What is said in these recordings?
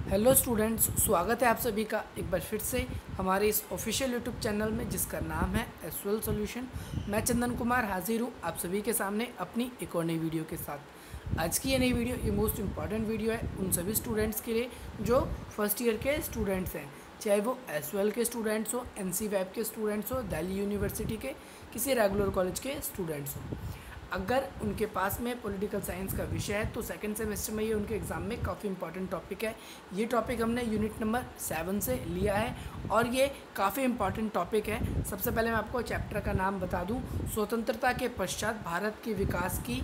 Hello students, स्वागत है आप सभी का एक बार फिर से हमारे इस ऑफिशियल यूट्यूब चैनल में जिसका नाम है एसवेल सॉल्यूशन। मैं चंदन कुमार हाजिर हूँ आप सभी के सामने अपनी एक और नई वीडियो के साथ। आज की ये नई वीडियो ये मोस्ट इम्पॉर्टेंट वीडियो है उन सभी स्टूडेंट्स के लिए जो फर्स्ट ईयर के स्टूडेंट्स हैं, चाहे वो एसवेल के स्टूडेंट्स हो, एनसी वेब के स्टूडेंट्स हो, दिल्ली यूनिवर्सिटी के किसी रेगुलर कॉलेज के स्टूडेंट्स हो। अगर उनके पास में पॉलिटिकल साइंस का विषय है तो सेकंड सेमेस्टर में ये उनके एग्ज़ाम में काफ़ी इंपॉर्टेंट टॉपिक है। ये टॉपिक हमने यूनिट नंबर 7 से लिया है और ये काफ़ी इंपॉर्टेंट टॉपिक है। सबसे पहले मैं आपको चैप्टर का नाम बता दूं, स्वतंत्रता के पश्चात भारत के विकास की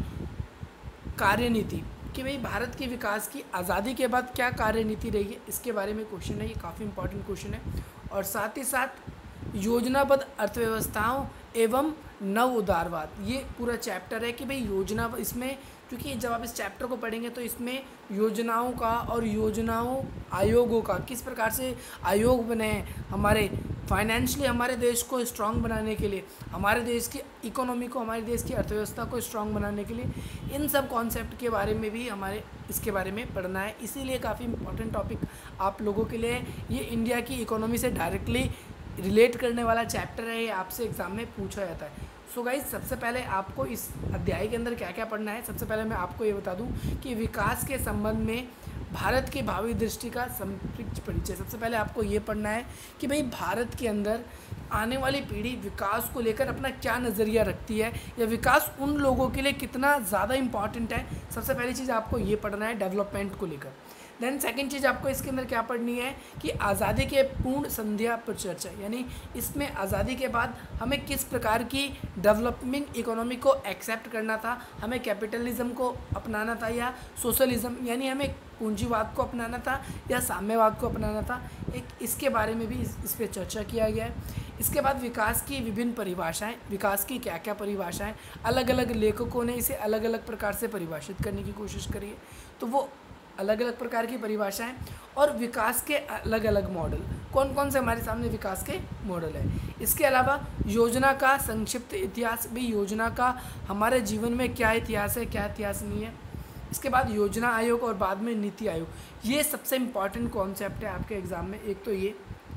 कार्यनीति, कि भाई भारत के विकास की आज़ादी के बाद क्या कार्यनीति रही है, इसके बारे में क्वेश्चन है। ये काफ़ी इंपॉर्टेंट क्वेश्चन है। और साथ ही साथ योजनाबद्ध अर्थव्यवस्थाओं एवं नव उदारवाद, ये पूरा चैप्टर है कि भाई योजना, इसमें क्योंकि जब आप इस चैप्टर को पढ़ेंगे तो इसमें योजनाओं का और योजनाओं आयोगों का किस प्रकार से आयोग बने हैं हमारे फाइनेंशियली हमारे देश को स्ट्रांग बनाने के लिए, हमारे देश की इकोनॉमी को, हमारे देश की अर्थव्यवस्था को स्ट्रांग बनाने के लिए, इन सब कॉन्सेप्ट के बारे में भी हमारे इसके बारे में पढ़ना है। इसीलिए काफ़ी इंपॉर्टेंट टॉपिक आप लोगों के लिए ये इंडिया की इकोनॉमी से डायरेक्टली रिलेट करने वाला चैप्टर है। ये आपसे एग्ज़ाम में पूछा जाता है। सो गाइज, सबसे पहले आपको इस अध्याय के अंदर क्या क्या पढ़ना है, सबसे पहले मैं आपको ये बता दूं कि विकास के संबंध में भारत की भावी दृष्टि का संक्षिप्त परिचय। सबसे पहले आपको ये पढ़ना है कि भाई भारत के अंदर आने वाली पीढ़ी विकास को लेकर अपना क्या नज़रिया रखती है या विकास उन लोगों के लिए कितना ज़्यादा इम्पॉर्टेंट है। सबसे पहली चीज़ आपको ये पढ़ना है डेवलपमेंट को लेकर। देन सेकंड चीज़ आपको इसके अंदर क्या पढ़नी है कि आज़ादी के पूर्ण संध्या पर चर्चा, यानी इसमें आज़ादी के बाद हमें किस प्रकार की डेवलपिंग इकोनॉमी को एक्सेप्ट करना था, हमें कैपिटलिज्म को अपनाना था या सोशलिज्म, यानी हमें पूंजीवाद को अपनाना था या साम्यवाद को अपनाना था। एक इसके बारे में भी इस पर चर्चा किया गया है। इसके बाद विकास की विभिन्न परिभाषाएं, विकास की क्या क्या परिभाषाएं, अलग अलग लेखकों ने इसे अलग अलग प्रकार से परिभाषित करने की कोशिश करी है, तो वो अलग अलग प्रकार की परिभाषाएं और विकास के अलग अलग मॉडल, कौन कौन से हमारे सामने विकास के मॉडल है। इसके अलावा योजना का संक्षिप्त इतिहास, भी योजना का हमारे जीवन में क्या इतिहास है, क्या इतिहास नहीं है। इसके बाद योजना आयोग और बाद में नीति आयोग, ये सबसे इम्पॉर्टेंट कॉन्सेप्ट है आपके एग्ज़ाम में, एक तो ये।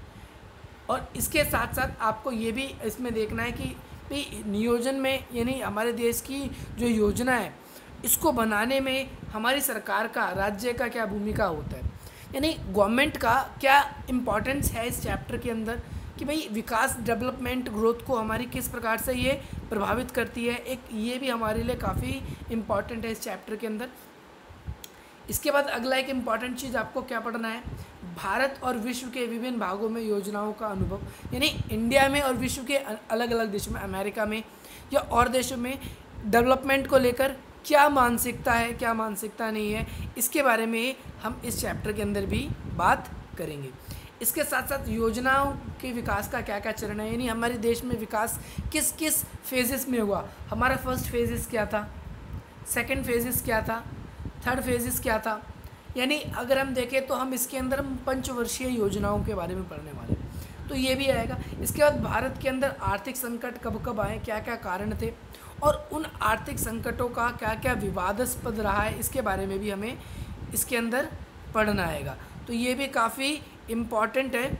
और इसके साथ साथ आपको ये भी इसमें देखना है कि भाई नियोजन में, यानी हमारे देश की जो योजना है इसको बनाने में हमारी सरकार का, राज्य का क्या भूमिका होता है, यानी गवर्नमेंट का क्या इम्पोर्टेंस है इस चैप्टर के अंदर, कि भाई विकास, डेवलपमेंट, ग्रोथ को हमारी किस प्रकार से ये प्रभावित करती है। एक ये भी हमारे लिए काफ़ी इम्पॉर्टेंट है इस चैप्टर के अंदर। इसके बाद अगला एक इम्पॉर्टेंट चीज़ आपको क्या पढ़ना है, भारत और विश्व के विभिन्न भागों में योजनाओं का अनुभव, यानी इंडिया में और विश्व के अलग अलग देशों में, अमेरिका में या और देशों में डेवलपमेंट को लेकर क्या मानसिकता है, क्या मानसिकता नहीं है, इसके बारे में हम इस चैप्टर के अंदर भी बात करेंगे। इसके साथ साथ योजनाओं के विकास का क्या क्या चरण है, यानी हमारे देश में विकास किस किस फेजेस में हुआ, हमारा फर्स्ट फेजेस क्या था, सेकंड फेजेस क्या था, थर्ड फेजेस क्या था। यानी अगर हम देखें तो हम इसके अंदर हम पंचवर्षीय योजनाओं के बारे में पढ़ने वाले हैं, तो ये भी आएगा। इसके बाद भारत के अंदर आर्थिक संकट कब कब आए, क्या क्या कारण थे और उन आर्थिक संकटों का क्या क्या विवादास्पद रहा है, इसके बारे में भी हमें इसके अंदर पढ़ना आएगा, तो ये भी काफ़ी इम्पॉर्टेंट है।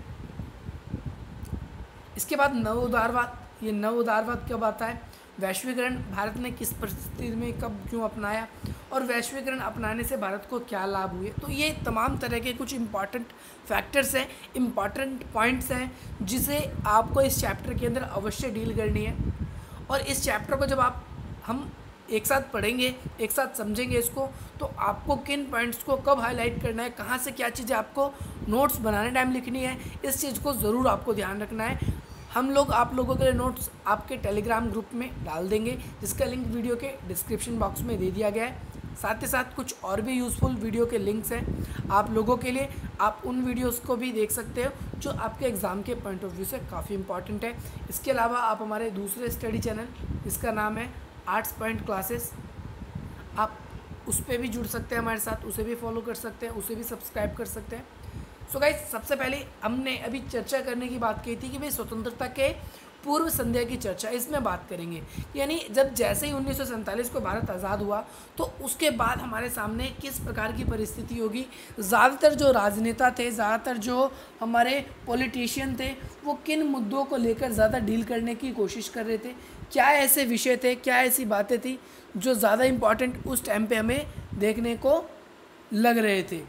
इसके बाद नव उदारवाद, ये नव उदारवाद कब आता है, वैश्वीकरण भारत ने किस परिस्थिति में कब क्यों अपनाया और वैश्वीकरण अपनाने से भारत को क्या लाभ हुए। तो ये तमाम तरह के कुछ इम्पॉर्टेंट फैक्टर्स हैं, इम्पॉर्टेंट पॉइंट्स हैं जिसे आपको इस चैप्टर के अंदर अवश्य डील करनी है। और इस चैप्टर को जब हम एक साथ पढ़ेंगे, एक साथ समझेंगे इसको, तो आपको किन पॉइंट्स को कब हाईलाइट करना है, कहाँ से क्या चीज़ें आपको नोट्स बनाने टाइम लिखनी है, इस चीज़ को ज़रूर आपको ध्यान रखना है। हम लोग आप लोगों के लिए नोट्स आपके टेलीग्राम ग्रुप में डाल देंगे, जिसका लिंक वीडियो के डिस्क्रिप्शन बॉक्स में दे दिया गया है। साथ ही साथ कुछ और भी यूज़फुल वीडियो के लिंक्स हैं आप लोगों के लिए, आप उन वीडियोस को भी देख सकते हो जो आपके एग्ज़ाम के पॉइंट ऑफ व्यू से काफ़ी इंपॉर्टेंट है। इसके अलावा आप हमारे दूसरे स्टडी चैनल जिसका नाम है आर्ट्स पॉइंट क्लासेस, आप उस पर भी जुड़ सकते हैं हमारे साथ, उसे भी फॉलो कर सकते हैं, उसे भी सब्सक्राइब कर सकते हैं। सो गाइस, सबसे पहले हमने अभी चर्चा करने की बात की थी कि भाई स्वतंत्रता के पूर्व संध्या की चर्चा इसमें बात करेंगे। यानी जब जैसे ही 1947 को भारत आज़ाद हुआ तो उसके बाद हमारे सामने किस प्रकार की परिस्थिति होगी, ज़्यादातर जो राजनेता थे, ज़्यादातर जो हमारे पॉलिटिशियन थे, वो किन मुद्दों को लेकर ज़्यादा डील करने की कोशिश कर रहे थे, क्या ऐसे विषय थे, क्या ऐसी बातें थी जो ज़्यादा इम्पॉर्टेंट उस टाइम पे हमें देखने को लग रहे थे।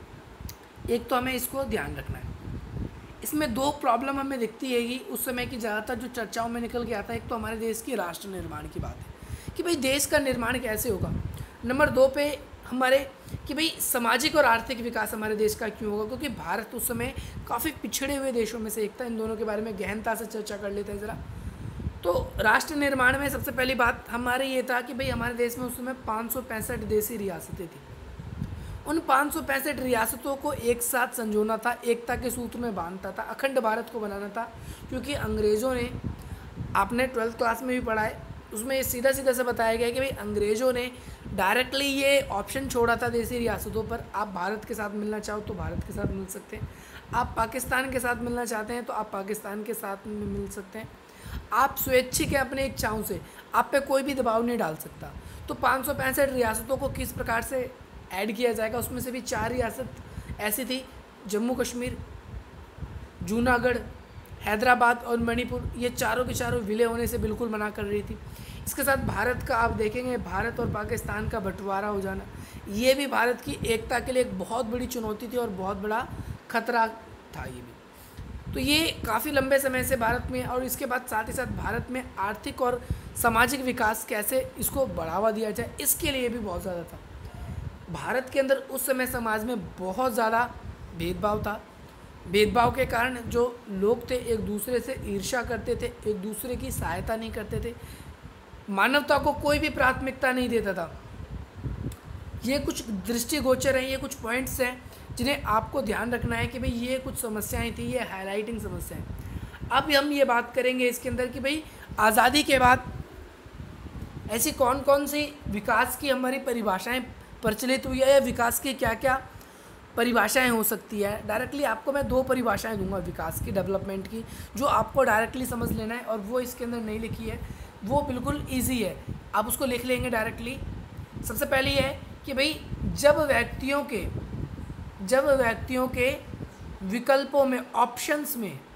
एक तो हमें इसको ध्यान रखना है। इसमें दो प्रॉब्लम हमें दिखती है कि उस समय की ज़्यादातर जो चर्चाओं में निकल के आता है, एक तो हमारे देश की राष्ट्र निर्माण की बात है कि भाई देश का निर्माण कैसे होगा। नंबर 2 पे हमारे कि भाई सामाजिक और आर्थिक विकास हमारे देश का क्यों होगा, क्योंकि भारत उस समय काफ़ी पिछड़े हुए देशों में से एक था। इन दोनों के बारे में गहनता से चर्चा कर लेते हैं ज़रा। तो राष्ट्र निर्माण में सबसे पहली बात हमारे ये था कि भाई हमारे देश में उस समय 565 देशी रियासतें थी। उन 565 रियासतों को एक साथ संजोना था, एकता के सूत्र में बांधता था, अखंड भारत को बनाना था। क्योंकि अंग्रेज़ों ने, आपने 12th क्लास में भी पढ़ा है, उसमें ये सीधा सीधा से बताया गया कि भाई अंग्रेज़ों ने डायरेक्टली ये ऑप्शन छोड़ा था देशी रियासतों पर, आप भारत के साथ मिलना चाहो तो भारत के साथ मिल सकते हैं, आप पाकिस्तान के साथ मिलना चाहते हैं तो आप पाकिस्तान के साथ में मिल सकते हैं, आप स्वैच्छिक है अपने इच्छाओं से, आप पे कोई भी दबाव नहीं डाल सकता। तो 565 रियासतों को किस प्रकार से ऐड किया जाएगा, उसमें से भी 4 रियासत ऐसी थी, जम्मू कश्मीर, जूनागढ़, हैदराबाद और मणिपुर, ये चारों के चारों विलय होने से बिल्कुल मना कर रही थी। इसके साथ भारत का आप देखेंगे, भारत और पाकिस्तान का बंटवारा हो जाना, ये भी भारत की एकता के लिए एक बहुत बड़ी चुनौती थी और बहुत बड़ा खतरा था ये भी। तो ये काफ़ी लंबे समय से भारत में, और इसके बाद साथ ही साथ भारत में आर्थिक और सामाजिक विकास कैसे इसको बढ़ावा दिया जाए, इसके लिए भी बहुत ज़्यादा था। भारत के अंदर उस समय समाज में बहुत ज़्यादा भेदभाव था। भेदभाव के कारण जो लोग थे एक दूसरे से ईर्ष्या करते थे, एक दूसरे की सहायता नहीं करते थे, मानवता को कोई भी प्राथमिकता नहीं देता था। ये कुछ दृष्टिगोचर हैं, ये कुछ पॉइंट्स हैं जिन्हें आपको ध्यान रखना है कि भाई ये कुछ समस्याएं थी, ये हाईलाइटिंग समस्याएं। अब हम ये बात करेंगे इसके अंदर कि भाई आज़ादी के बाद ऐसी कौन कौन सी विकास की हमारी परिभाषाएं प्रचलित हुई है, या विकास की क्या क्या परिभाषाएं हो सकती है। डायरेक्टली आपको मैं 2 परिभाषाएं दूंगा विकास की, डेवलपमेंट की, जो आपको डायरेक्टली समझ लेना है, और वो इसके अंदर नहीं लिखी है, वो बिल्कुल इजी है, आप उसको लिख लेंगे डायरेक्टली। सबसे पहली है कि भाई जब व्यक्तियों के विकल्पों में, ऑप्शंस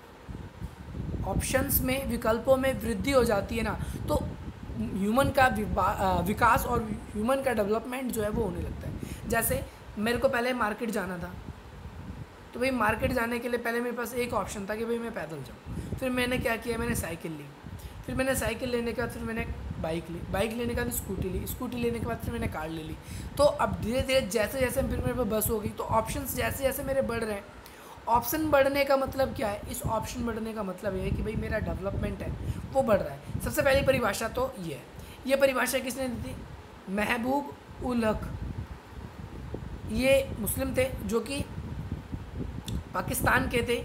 में विकल्पों में वृद्धि हो जाती है ना, तो ह्यूमन का विकास और ह्यूमन का डेवलपमेंट जो है वो होने लगता है। जैसे मेरे को पहले मार्केट जाना था, तो भाई मार्केट जाने के लिए पहले मेरे पास एक ऑप्शन था कि भाई मैं पैदल जाऊँ। फिर मैंने क्या किया, मैंने साइकिल ली। फिर मैंने साइकिल लेने के बाद फिर मैंने बाइक ली, बाइक लेने के बाद स्कूटी ली, स्कूटी लेने के बाद फिर मैंने कार ले ली। तो अब धीरे धीरे जैसे जैसे फिर मेरे पास बस होगी, तो ऑप्शंस जैसे जैसे मेरे बढ़ रहे हैं। ऑप्शन बढ़ने का मतलब क्या है, इस ऑप्शन बढ़ने का मतलब ये है कि भाई मेरा डेवलपमेंट है वो बढ़ रहा है। सबसे पहली परिभाषा तो ये है। ये परिभाषा किसने दी थी, महबूब उल हक, ये मुस्लिम थे जो कि पाकिस्तान के थे।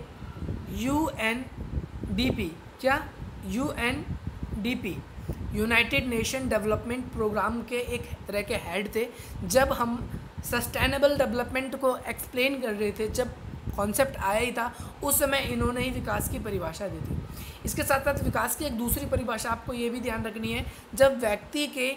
UNDP, क्या UNDP, united nation development program के एक तरह के हेड थे। जब हम सस्टेनेबल डेवलपमेंट को एक्सप्लेन कर रहे थे, जब कॉन्सेप्ट आया ही था, उस समय इन्होंने ही विकास की परिभाषा दी थी। इसके साथ साथ विकास की एक दूसरी परिभाषा आपको ये भी ध्यान रखनी है, जब व्यक्ति के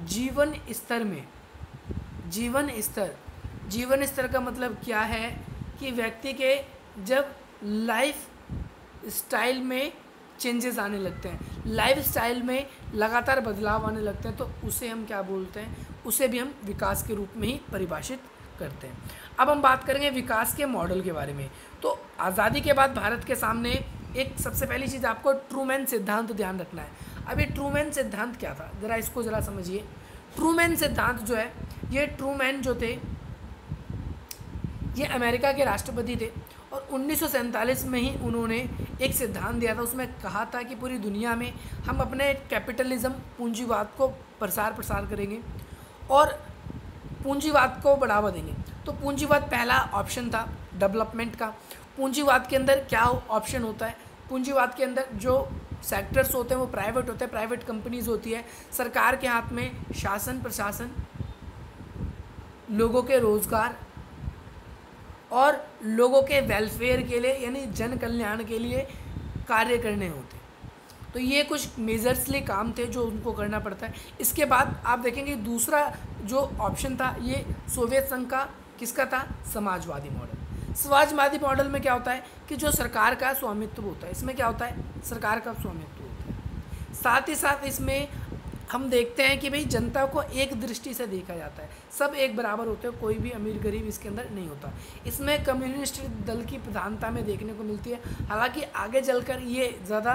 जीवन स्तर का मतलब क्या है कि व्यक्ति के जब लाइफ स्टाइल में चेंजेस आने लगते हैं, लाइफ स्टाइल में लगातार बदलाव आने लगते हैं, तो उसे हम क्या बोलते हैं, उसे भी हम विकास के रूप में ही परिभाषित करते हैं। अब हम बात करेंगे विकास के मॉडल के बारे में। तो आज़ादी के बाद भारत के सामने एक सबसे पहली चीज़ आपको ट्रूमैन सिद्धांत ध्यान रखना है। अब ये ट्रूमैन सिद्धांत क्या था, इसको ज़रा समझिए। ट्रूमैन सिद्धांत जो है, ये ट्रूमैन जो थे ये अमेरिका के राष्ट्रपति थे, और 1947 में ही उन्होंने एक सिद्धांत दिया था। उसमें कहा था कि पूरी दुनिया में हम अपने कैपिटलिज्म, पूंजीवाद को प्रसार करेंगे और पूंजीवाद को बढ़ावा देंगे। तो पूंजीवाद पहला ऑप्शन था डेवलपमेंट का। पूंजीवाद के अंदर क्या ऑप्शन होता है, पूंजीवाद के अंदर जो सेक्टर्स होते हैं वो प्राइवेट होते हैं, प्राइवेट कंपनीज होती है, सरकार के हाथ में शासन प्रशासन, लोगों के रोज़गार और लोगों के वेलफेयर के लिए, यानी जन कल्याण के लिए कार्य करने होते हैं। तो ये कुछ मेजर्सली काम थे जो उनको करना पड़ता है। इसके बाद आप देखेंगे दूसरा जो ऑप्शन था ये सोवियत संघ का किसका था, समाजवादी मॉडल। समाजवादी मॉडल में क्या होता है कि जो सरकार का स्वामित्व होता है, इसमें क्या होता है, सरकार का स्वामित्व होता है। साथ ही साथ इसमें हम देखते हैं कि भाई जनता को एक दृष्टि से देखा जाता है, सब एक बराबर होते हैं, कोई भी अमीर गरीब इसके अंदर नहीं होता। इसमें कम्युनिस्ट दल की प्रधानता में देखने को मिलती है, हालांकि आगे चलकर ये ज़्यादा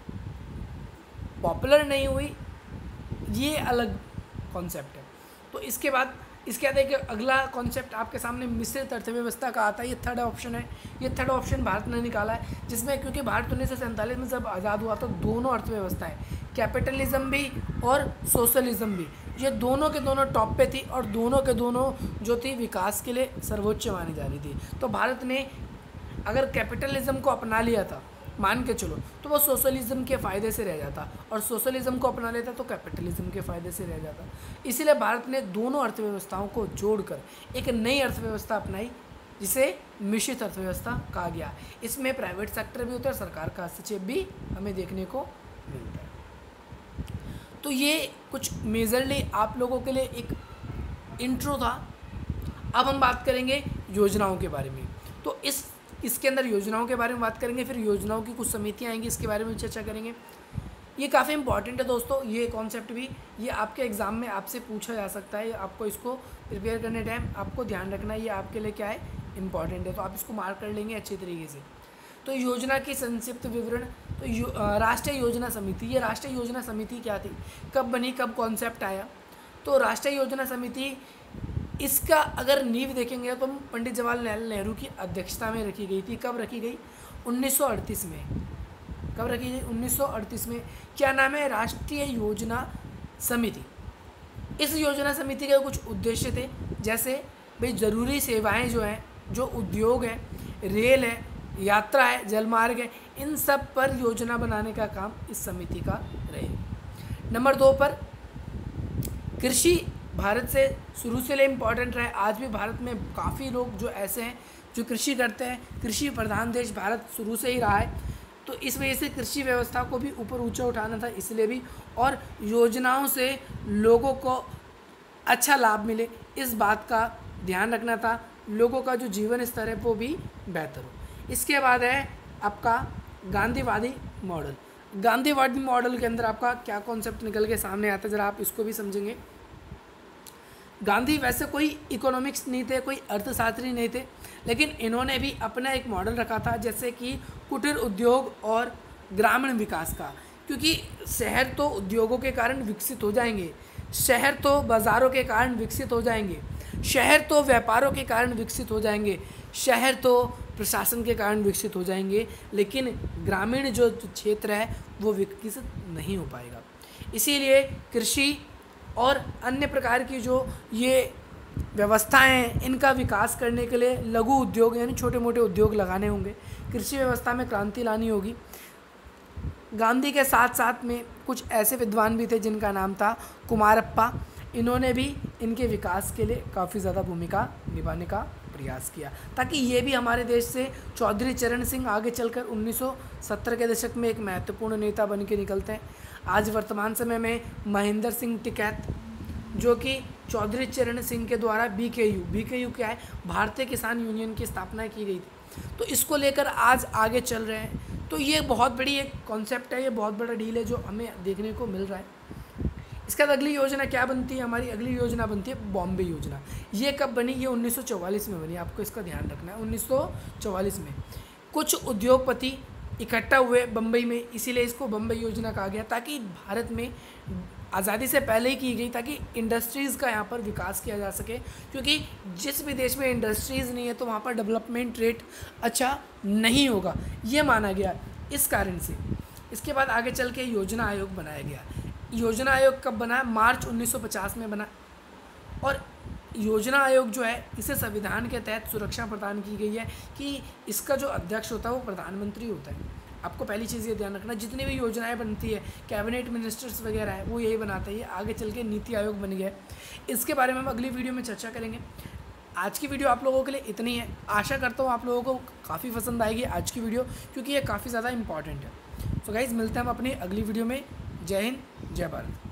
पॉपुलर नहीं हुई, ये अलग कॉन्सेप्ट है। तो इसके बाद देखिए अगला कॉन्सेप्ट आपके सामने मिश्रित अर्थव्यवस्था का आता है। ये थर्ड ऑप्शन है, ये थर्ड ऑप्शन भारत ने निकाला है, जिसमें क्योंकि भारत 1947 में जब आज़ाद हुआ तो दोनों अर्थव्यवस्थाएं, कैपिटलिज्म भी और सोशलिज्म भी, ये दोनों के दोनों टॉप पे थी और दोनों के दोनों जो थी विकास के लिए सर्वोच्च मानी जा रही थी। तो भारत ने अगर कैपिटलिज्म को अपना लिया था, मान के चलो, तो वो सोशलिज्म के फ़ायदे से रह जाता, और सोशलिज्म को अपना लेता तो कैपिटलिज्म के फ़ायदे से रह जाता। इसीलिए भारत ने दोनों अर्थव्यवस्थाओं को जोड़कर एक नई अर्थव्यवस्था अपनाई, जिसे मिश्रित अर्थव्यवस्था कहा गया। इसमें प्राइवेट सेक्टर भी होता है, सरकार का हस्तक्षेप भी हमें देखने को मिलता है। तो ये कुछ मेजरली आप लोगों के लिए एक इंट्रो था। अब हम बात करेंगे योजनाओं के बारे में। तो इसके अंदर योजनाओं के बारे में बात करेंगे, फिर योजनाओं की कुछ समितियाँ आएंगी, इसके बारे में चर्चा करेंगे। ये काफ़ी इंपॉर्टेंट है दोस्तों, ये कॉन्सेप्ट भी, ये आपके एग्ज़ाम में आपसे पूछा जा सकता है। आपको इसको प्रिपेयर करने टाइम आपको ध्यान रखना है, ये आपके लिए क्या है, इंपॉर्टेंट है, तो आप इसको मार्क कर लेंगे अच्छी तरीके से। तो योजना की संक्षिप्त विवरण, तो राष्ट्रीय योजना समिति, ये राष्ट्रीय योजना समिति क्या थी, कब बनी, कब कॉन्सेप्ट आया। तो राष्ट्रीय योजना समिति, इसका अगर नींव देखेंगे तो पंडित जवाहरलाल नेहरू की अध्यक्षता में रखी गई थी। कब रखी गई, 1938 में। कब रखी गई, 1938 में। क्या नाम है, राष्ट्रीय योजना समिति। इस योजना समिति के कुछ उद्देश्य थे, जैसे भाई ज़रूरी सेवाएं जो हैं, जो उद्योग है, रेल है, यात्रा है, जलमार्ग है, इन सब पर योजना बनाने का काम इस समिति का रहेगा। नंबर 2 पर कृषि, भारत से शुरू से ले इम्पॉर्टेंट रहा है, आज भी भारत में काफ़ी लोग जो ऐसे हैं जो कृषि करते हैं। कृषि प्रधान देश भारत शुरू से ही रहा है, तो इस वजह से कृषि व्यवस्था को भी ऊपर ऊंचा उठाना था, इसलिए भी, और योजनाओं से लोगों को अच्छा लाभ मिले, इस बात का ध्यान रखना था, लोगों का जो जीवन स्तर है वो भी बेहतर हो। इसके बाद है आपका गांधीवादी मॉडल। गांधीवादी मॉडल के अंदर आपका क्या कॉन्सेप्ट निकल के सामने आता है, ज़रा आप इसको भी समझेंगे। गांधी वैसे कोई इकोनॉमिक्स नहीं थे, कोई अर्थशास्त्री नहीं थे, लेकिन इन्होंने भी अपना एक मॉडल रखा था, जैसे कि कुटीर उद्योग और ग्रामीण विकास का, क्योंकि शहर तो उद्योगों के कारण विकसित हो जाएंगे, शहर तो बाज़ारों के कारण विकसित हो जाएंगे, शहर तो व्यापारों के कारण विकसित हो जाएंगे, शहर तो प्रशासन के कारण विकसित हो जाएंगे, लेकिन ग्रामीण जो क्षेत्र है वो विकसित नहीं हो पाएगा। इसीलिए कृषि और अन्य प्रकार की जो ये व्यवस्थाएं हैं, इनका विकास करने के लिए लघु उद्योग यानी छोटे मोटे उद्योग लगाने होंगे, कृषि व्यवस्था में क्रांति लानी होगी। गांधी के साथ साथ में कुछ ऐसे विद्वान भी थे जिनका नाम था कुमारप्पा, इन्होंने भी इनके विकास के लिए काफ़ी ज़्यादा भूमिका निभाने का प्रयास किया, ताकि ये भी हमारे देश से चौधरी चरण सिंह आगे चलकर 1970 के दशक में एक महत्वपूर्ण नेता बन के निकलते हैं। आज वर्तमान समय में महेंद्र सिंह टिकैत, जो कि चौधरी चरण सिंह के द्वारा बीकेयू क्या है, भारतीय किसान यूनियन की स्थापना की गई थी, तो इसको लेकर आज आगे चल रहे हैं। तो ये बहुत बड़ी एक कॉन्सेप्ट है, ये बहुत बड़ा डील है जो हमें देखने को मिल रहा है। इसके बाद अगली योजना क्या बनती है, हमारी अगली योजना बनती है बॉम्बे योजना। ये कब बनी, ये 1944 में बनी, आपको इसका ध्यान रखना है। 1944 में कुछ उद्योगपति इकट्ठा हुए बम्बई में, इसीलिए इसको बम्बई योजना कहा गया, ताकि भारत में आज़ादी से पहले ही की गई, ताकि इंडस्ट्रीज़ का यहाँ पर विकास किया जा सके, क्योंकि जिस भी देश में इंडस्ट्रीज़ नहीं है तो वहाँ पर डेवलपमेंट रेट अच्छा नहीं होगा, ये माना गया इस कारण से। इसके बाद आगे चल के योजना आयोग बनाया गया। योजना आयोग कब बना, मार्च 1950 में बना, और योजना आयोग जो है इसे संविधान के तहत सुरक्षा प्रदान की गई है कि इसका जो अध्यक्ष होता है वो प्रधानमंत्री होता है। आपको पहली चीज़ ये ध्यान रखना, जितनी भी योजनाएं बनती है, कैबिनेट मिनिस्टर्स वगैरह है, वो यही बनाता है। ये आगे चल के नीति आयोग बन गया है, इसके बारे में हम अगली वीडियो में चर्चा करेंगे। आज की वीडियो आप लोगों के लिए इतनी है, आशा करता हूँ आप लोगों को काफ़ी पसंद आएगी आज की वीडियो, क्योंकि ये काफ़ी ज़्यादा इंपॉर्टेंट है। सो गाइज़ मिलते हैं हम अपनी अगली वीडियो में। जय हिंद, जय भारत।